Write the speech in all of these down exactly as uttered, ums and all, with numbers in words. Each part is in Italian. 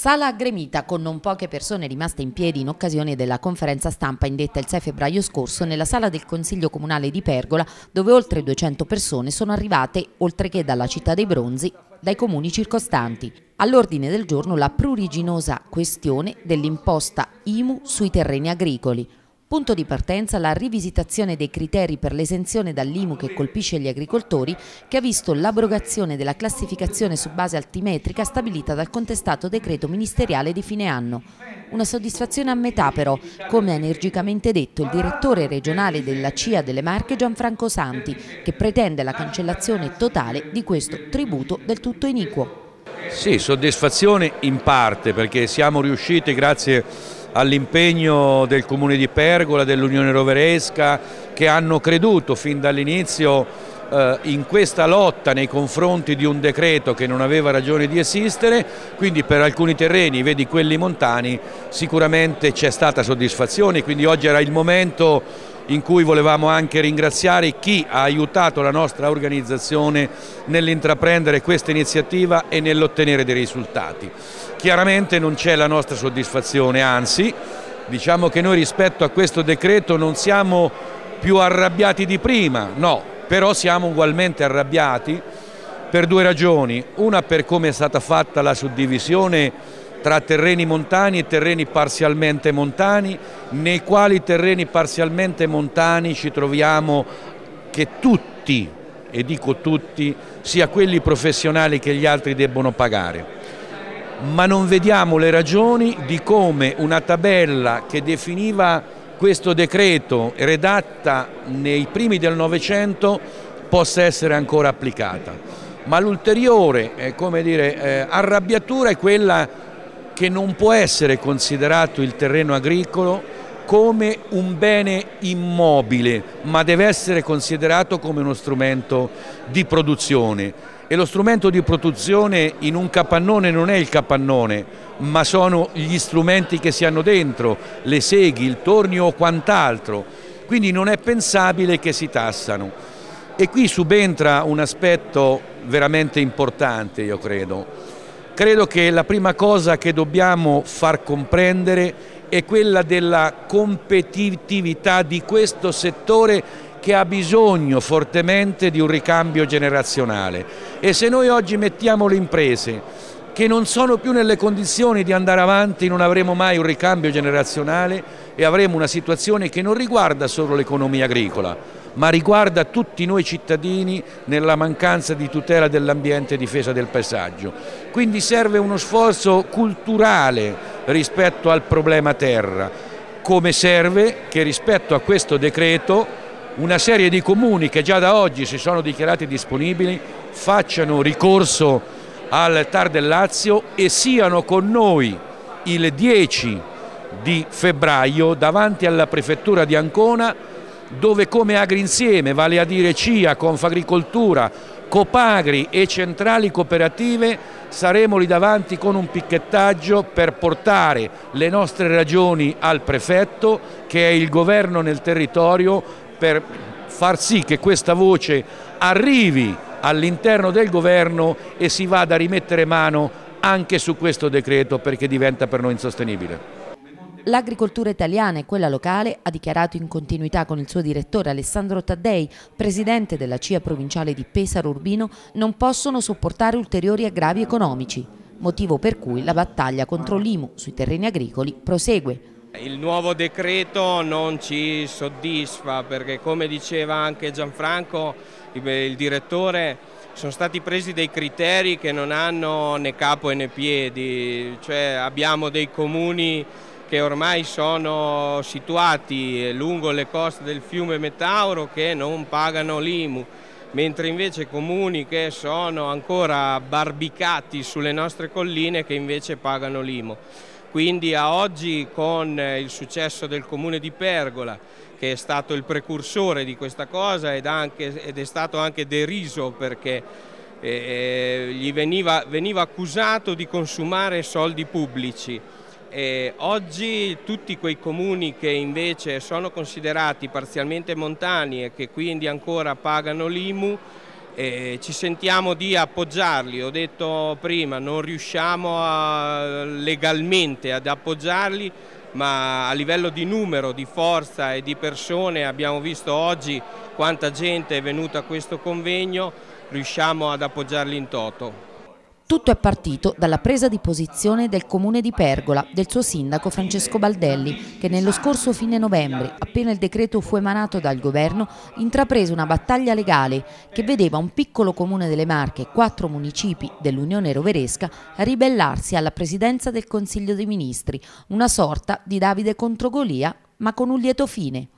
Sala aggremita con non poche persone rimaste in piedi in occasione della conferenza stampa indetta il sei febbraio scorso nella sala del Consiglio Comunale di Pergola, dove oltre duecento persone sono arrivate, oltre che dalla Città dei Bronzi, dai comuni circostanti. All'ordine del giorno la pruriginosa questione dell'imposta I M U sui terreni agricoli. Punto di partenza la rivisitazione dei criteri per l'esenzione dall'I M U che colpisce gli agricoltori, che ha visto l'abrogazione della classificazione su base altimetrica stabilita dal contestato decreto ministeriale di fine anno. Una soddisfazione a metà però, come ha energicamente detto il direttore regionale della C I A delle Marche Gianfranco Santi, che pretende la cancellazione totale di questo tributo del tutto iniquo. Sì, soddisfazione in parte, perché siamo riusciti grazie all'impegno del Comune di Pergola, dell'Unione Roveresca, che hanno creduto fin dall'inizio eh, in questa lotta nei confronti di un decreto che non aveva ragione di esistere. Quindi per alcuni terreni, vedi quelli montani, sicuramente c'è stata soddisfazione, quindi oggi era il momento in cui volevamo anche ringraziare chi ha aiutato la nostra organizzazione nell'intraprendere questa iniziativa e nell'ottenere dei risultati. Chiaramente non c'è la nostra soddisfazione, anzi diciamo che noi rispetto a questo decreto non siamo più arrabbiati di prima, no, però siamo ugualmente arrabbiati per due ragioni. Una, per come è stata fatta la suddivisione tra terreni montani e terreni parzialmente montani, nei quali terreni parzialmente montani ci troviamo che tutti, e dico tutti, sia quelli professionali che gli altri debbono pagare. Ma non vediamo le ragioni di come una tabella che definiva questo decreto redatta nei primi del Novecento possa essere ancora applicata. Ma l'ulteriore eh, come dire, eh, arrabbiatura è quella che non può essere considerato il terreno agricolo come un bene immobile, ma deve essere considerato come uno strumento di produzione. E lo strumento di produzione in un capannone non è il capannone, ma sono gli strumenti che si hanno dentro, le seghi, il tornio o quant'altro. Quindi non è pensabile che si tassano. E qui subentra un aspetto veramente importante, io credo. Credo che la prima cosa che dobbiamo far comprendere è quella della competitività di questo settore, che ha bisogno fortemente di un ricambio generazionale. E se noi oggi mettiamo le imprese che non sono più nelle condizioni di andare avanti, non avremo mai un ricambio generazionale e avremo una situazione che non riguarda solo l'economia agricola, ma riguarda tutti noi cittadini nella mancanza di tutela dell'ambiente e difesa del paesaggio. Quindi serve uno sforzo culturale rispetto al problema terra, come serve che rispetto a questo decreto una serie di comuni che già da oggi si sono dichiarati disponibili facciano ricorso al T A R del Lazio e siano con noi il dieci di febbraio davanti alla prefettura di Ancona, dove come Agrinsieme, vale a dire C I A, Confagricoltura, Copagri e centrali cooperative, saremo lì davanti con un picchettaggio per portare le nostre ragioni al prefetto, che è il governo nel territorio, per far sì che questa voce arrivi all'interno del governo e si vada a rimettere mano anche su questo decreto, perché diventa per noi insostenibile. L'agricoltura italiana e quella locale, ha dichiarato in continuità con il suo direttore Alessandro Taddei, presidente della C I A provinciale di Pesaro Urbino, non possono sopportare ulteriori aggravi economici, motivo per cui la battaglia contro l'I M U sui terreni agricoli prosegue. Il nuovo decreto non ci soddisfa perché, come diceva anche Gianfranco, il direttore, sono stati presi dei criteri che non hanno né capo né piedi, cioè abbiamo dei comuni che ormai sono situati lungo le coste del fiume Metauro che non pagano l'I M U, mentre invece comuni che sono ancora barbicati sulle nostre colline che invece pagano l'I M U. Quindi a oggi, con il successo del Comune di Pergola, che è stato il precursore di questa cosa ed, anche, ed è stato anche deriso perché eh, gli veniva, veniva accusato di consumare soldi pubblici, e oggi tutti quei comuni che invece sono considerati parzialmente montani e che quindi ancora pagano l'I M U e ci sentiamo di appoggiarli. Ho detto prima, non riusciamo a, legalmente ad appoggiarli, ma a livello di numero, di forza e di persone, abbiamo visto oggi quanta gente è venuta a questo convegno, riusciamo ad appoggiarli in toto. Tutto è partito dalla presa di posizione del comune di Pergola, del suo sindaco Francesco Baldelli, che nello scorso fine novembre, appena il decreto fu emanato dal governo, intraprese una battaglia legale che vedeva un piccolo comune delle Marche e quattro municipi dell'Unione Roveresca ribellarsi alla presidenza del Consiglio dei Ministri, una sorta di Davide contro Golia, ma con un lieto fine.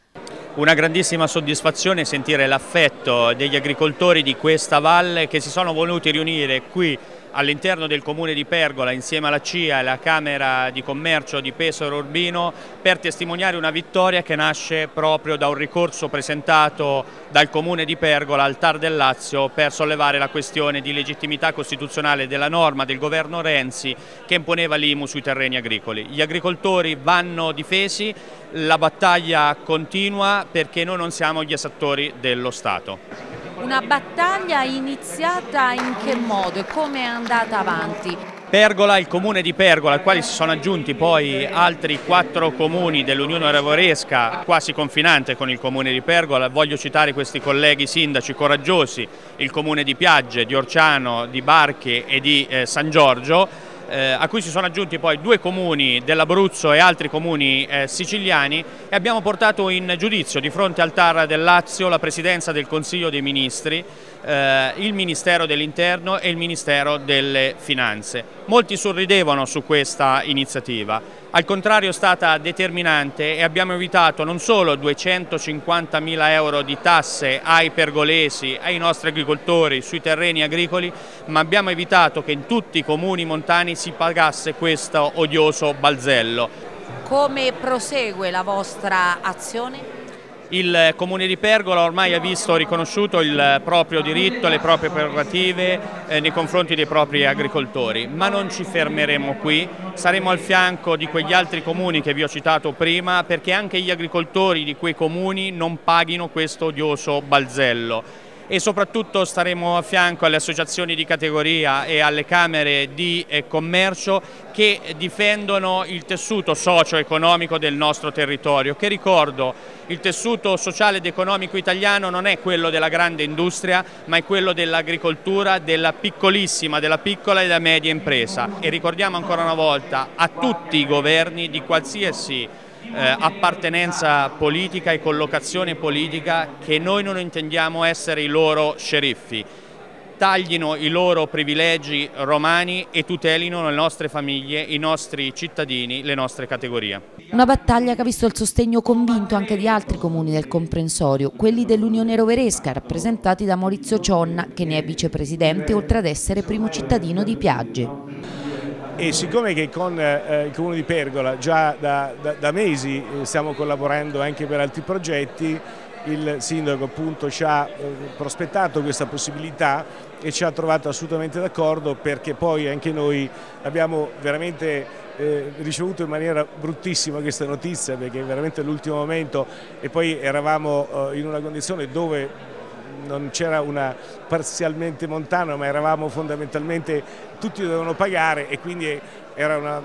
Una grandissima soddisfazione sentire l'affetto degli agricoltori di questa valle che si sono voluti riunire qui all'interno del comune di Pergola insieme alla C I A e alla Camera di Commercio di Pesaro Urbino per testimoniare una vittoria che nasce proprio da un ricorso presentato dal comune di Pergola al T A R del Lazio per sollevare la questione di legittimità costituzionale della norma del governo Renzi che imponeva l'I M U sui terreni agricoli. Gli agricoltori vanno difesi, la battaglia continua perché noi non siamo gli esattori dello Stato. Una battaglia iniziata in che modo e come è andata avanti? Pergola, il comune di Pergola, al quale si sono aggiunti poi altri quattro comuni dell'Unione Roveresca, quasi confinante con il comune di Pergola. Voglio citare questi colleghi sindaci coraggiosi, il comune di Piagge, di Orciano, di Barchi e di eh, San Giorgio, eh, a cui si sono aggiunti poi due comuni dell'Abruzzo e altri comuni eh, siciliani, e abbiamo portato in giudizio di fronte al T A R del Lazio la Presidenza del Consiglio dei Ministri, eh, il Ministero dell'Interno e il Ministero delle Finanze. Molti sorridevano su questa iniziativa, al contrario è stata determinante e abbiamo evitato non solo duecentocinquantamila euro di tasse ai pergolesi, ai nostri agricoltori sui terreni agricoli, ma abbiamo evitato che in tutti i comuni montani si pagasse questo odioso balzello. Come prosegue la vostra azione? Il comune di Pergola ormai ha visto riconosciuto il proprio diritto, le proprie prerogative eh, nei confronti dei propri agricoltori, ma non ci fermeremo qui, saremo al fianco di quegli altri comuni che vi ho citato prima perché anche gli agricoltori di quei comuni non paghino questo odioso balzello. E soprattutto staremo a fianco alle associazioni di categoria e alle camere di eh, commercio che difendono il tessuto socio-economico del nostro territorio, che ricordo il tessuto sociale ed economico italiano non è quello della grande industria, ma è quello dell'agricoltura, della piccolissima, della piccola e della media impresa. E ricordiamo ancora una volta a tutti i governi di qualsiasi Eh, appartenenza politica e collocazione politica che noi non intendiamo essere i loro sceriffi. Taglino i loro privilegi romani e tutelino le nostre famiglie, i nostri cittadini, le nostre categorie. Una battaglia che ha visto il sostegno convinto anche di altri comuni del comprensorio, quelli dell'Unione Roveresca, rappresentati da Maurizio Cionna, che ne è vicepresidente, oltre ad essere primo cittadino di Piagge. E siccome che con eh, il comune di Pergola già da, da, da mesi eh, stiamo collaborando anche per altri progetti, il sindaco appunto ci ha eh, prospettato questa possibilità e ci ha trovato assolutamente d'accordo, perché poi anche noi abbiamo veramente eh, ricevuto in maniera bruttissima questa notizia, perché veramente all'ultimo momento, e poi eravamo eh, in una condizione dove non c'era una parzialmente montana, ma eravamo fondamentalmente, tutti dovevano pagare e quindi era una,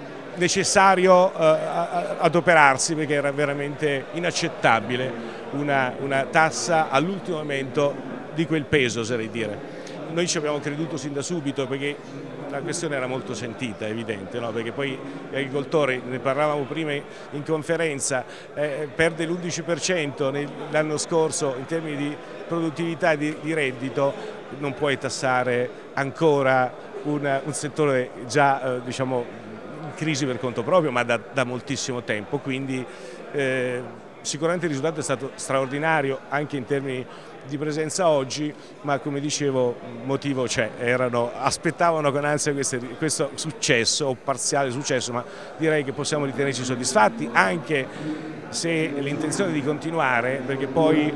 necessario eh, adoperarsi, perché era veramente inaccettabile una, una tassa all'ultimo momento di quel peso, oserei dire. Noi ci abbiamo creduto sin da subito perché la questione era molto sentita, evidente, no? Perché poi gli agricoltori, ne parlavamo prima in conferenza, eh, perde l'undici per cento l'anno scorso in termini di produttività e di, di reddito, non puoi tassare ancora una, un settore già eh, diciamo, in crisi per conto proprio, ma da, da moltissimo tempo, quindi eh, sicuramente il risultato è stato straordinario anche in termini di presenza oggi, ma come dicevo motivo c'è, aspettavano con ansia queste, questo successo o parziale successo, ma direi che possiamo ritenerci soddisfatti, anche se l'intenzione di continuare, perché poi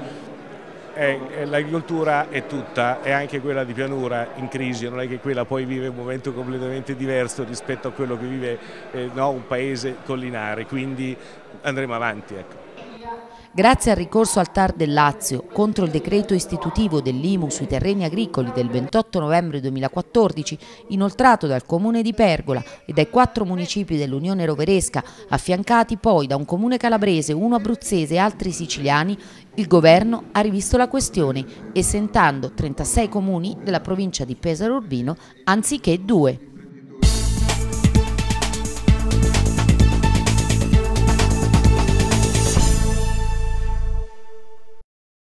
l'agricoltura è tutta, è anche quella di pianura in crisi, non è che quella poi vive un momento completamente diverso rispetto a quello che vive eh, no, un paese collinare, quindi andremo avanti. Ecco. Grazie al ricorso al T A R del Lazio contro il decreto istitutivo dell'I M U sui terreni agricoli del ventotto novembre duemilaquattordici, inoltrato dal Comune di Pergola e dai quattro municipi dell'Unione Roveresca, affiancati poi da un comune calabrese, uno abruzzese e altri siciliani, il governo ha rivisto la questione, esentando trentasei comuni della provincia di Pesaro Urbino anziché due.